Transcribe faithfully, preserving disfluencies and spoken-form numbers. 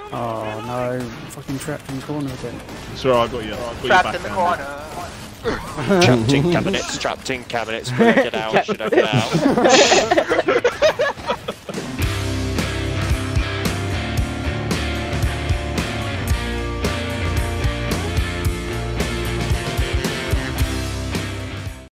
Oh no, I'm fucking trapped in the corner again. Sorry, I got you. I got Trapped you in the back corner. Trapped in cabinets, trapped in cabinets, couldn't get out, should I get out?